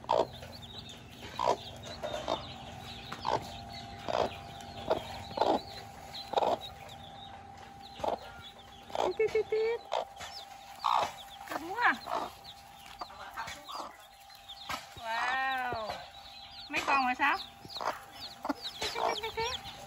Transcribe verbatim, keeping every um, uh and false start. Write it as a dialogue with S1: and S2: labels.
S1: ติดติดติดกระมัวว้าวไม่กองเหรอเช้า